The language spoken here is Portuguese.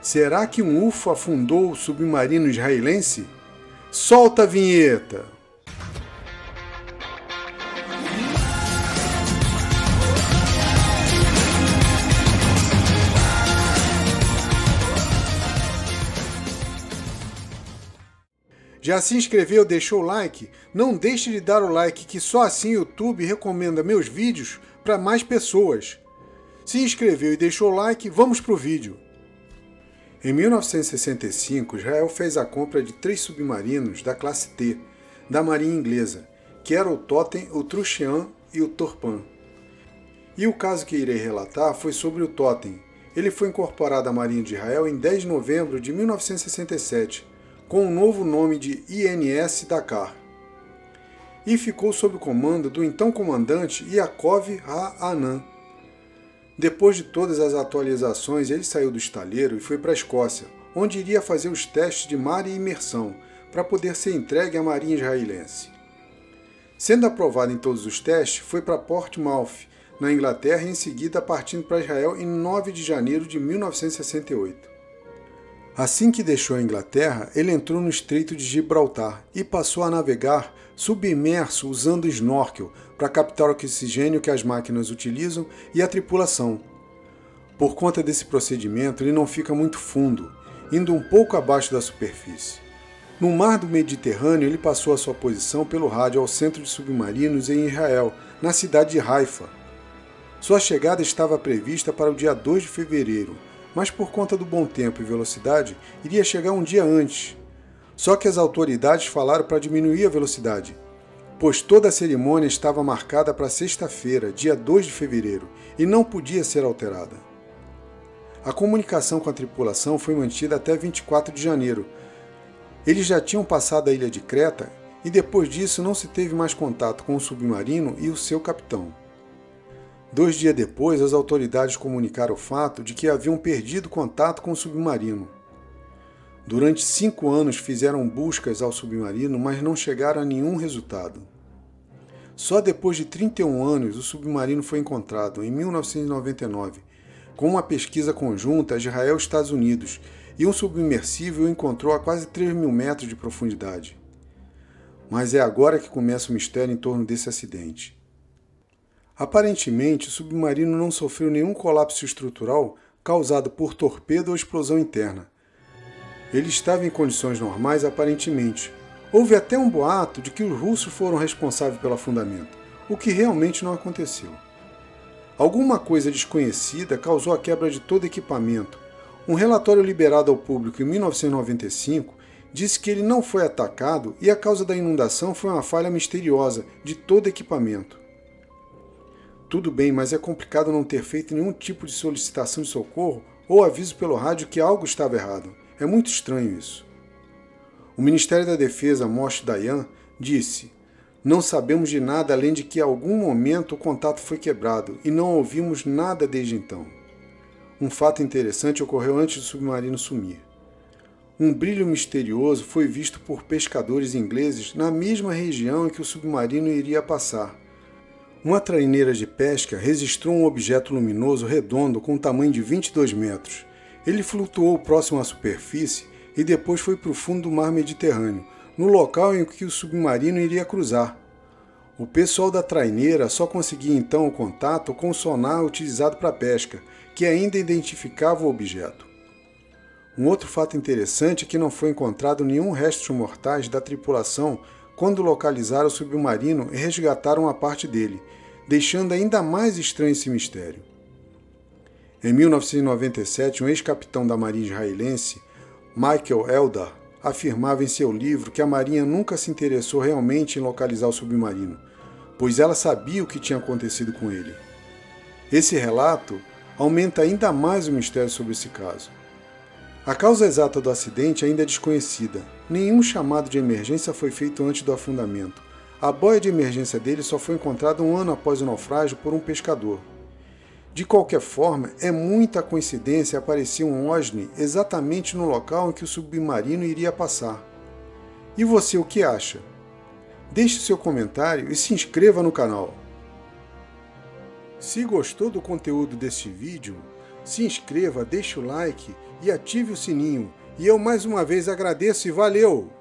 Será que um UFO afundou o submarino israelense? Solta a vinheta! Já se inscreveu, deixou o like? Não deixe de dar o like, que só assim o YouTube recomenda meus vídeos para mais pessoas. Se inscreveu e deixou o like, vamos pro vídeo. Em 1965, Israel fez a compra de 3 submarinos da classe T, da Marinha Inglesa, que eram o Totem, o Truxian e o Torpan. E o caso que irei relatar foi sobre o Totem. Ele foi incorporado à Marinha de Israel em 10 de novembro de 1967, com o novo nome de INS Dakar, e ficou sob o comando do então comandante Yaakov Ha-Anan. Depois de todas as atualizações, ele saiu do estaleiro e foi para a Escócia, onde iria fazer os testes de mar e imersão, para poder ser entregue à Marinha Israelense. Sendo aprovado em todos os testes, foi para Portsmouth, na Inglaterra, e em seguida partindo para Israel em 9 de janeiro de 1968. Assim que deixou a Inglaterra, ele entrou no Estreito de Gibraltar e passou a navegar submerso usando snorkel para captar o oxigênio que as máquinas utilizam e a tripulação. Por conta desse procedimento, ele não fica muito fundo, indo um pouco abaixo da superfície. No mar do Mediterrâneo, ele passou a sua posição pelo rádio ao centro de submarinos em Israel, na cidade de Haifa. Sua chegada estava prevista para o dia 2 de fevereiro, mas por conta do bom tempo e velocidade, iria chegar um dia antes. Só que as autoridades falaram para diminuir a velocidade, pois toda a cerimônia estava marcada para sexta-feira, dia 2 de fevereiro, e não podia ser alterada. A comunicação com a tripulação foi mantida até 24 de janeiro. Eles já tinham passado a ilha de Creta e depois disso não se teve mais contato com o submarino e o seu capitão. 2 dias depois, as autoridades comunicaram o fato de que haviam perdido contato com o submarino. Durante 5 anos fizeram buscas ao submarino, mas não chegaram a nenhum resultado. Só depois de 31 anos o submarino foi encontrado, em 1999, com uma pesquisa conjunta Israel e Estados Unidos, e um submersível o encontrou a quase 3.000 metros de profundidade. Mas é agora que começa o mistério em torno desse acidente. Aparentemente, o submarino não sofreu nenhum colapso estrutural causado por torpedo ou explosão interna. Ele estava em condições normais aparentemente. Houve até um boato de que os russos foram responsáveis pelo afundamento, o que realmente não aconteceu. Alguma coisa desconhecida causou a quebra de todo equipamento. Um relatório liberado ao público em 1995 disse que ele não foi atacado e a causa da inundação foi uma falha misteriosa de todo equipamento. Tudo bem, mas é complicado não ter feito nenhum tipo de solicitação de socorro ou aviso pelo rádio que algo estava errado. É muito estranho isso. O Ministério da Defesa, Moshe Dayan, disse: "Não sabemos de nada além de que em algum momento o contato foi quebrado e não ouvimos nada desde então." Um fato interessante ocorreu antes do submarino sumir. Um brilho misterioso foi visto por pescadores ingleses na mesma região em que o submarino iria passar. Uma traineira de pesca registrou um objeto luminoso redondo com um tamanho de 22 metros. Ele flutuou próximo à superfície e depois foi para o fundo do mar Mediterrâneo, no local em que o submarino iria cruzar. O pessoal da traineira só conseguia então o contato com o sonar utilizado para pesca, que ainda identificava o objeto. Um outro fato interessante é que não foi encontrado nenhum restos mortais da tripulação quando localizaram o submarino e resgataram a parte dele, deixando ainda mais estranho esse mistério. Em 1997, um ex-capitão da Marinha israelense, Michael Eldar, afirmava em seu livro que a Marinha nunca se interessou realmente em localizar o submarino, pois ela sabia o que tinha acontecido com ele. Esse relato aumenta ainda mais o mistério sobre esse caso. A causa exata do acidente ainda é desconhecida. Nenhum chamado de emergência foi feito antes do afundamento. A boia de emergência dele só foi encontrada 1 ano após o naufrágio por um pescador. De qualquer forma, é muita coincidência aparecer um OSNI exatamente no local em que o submarino iria passar. E você o que acha? Deixe seu comentário e se inscreva no canal. Se gostou do conteúdo deste vídeo, se inscreva, deixe o like e ative o sininho. E eu mais uma vez agradeço e valeu!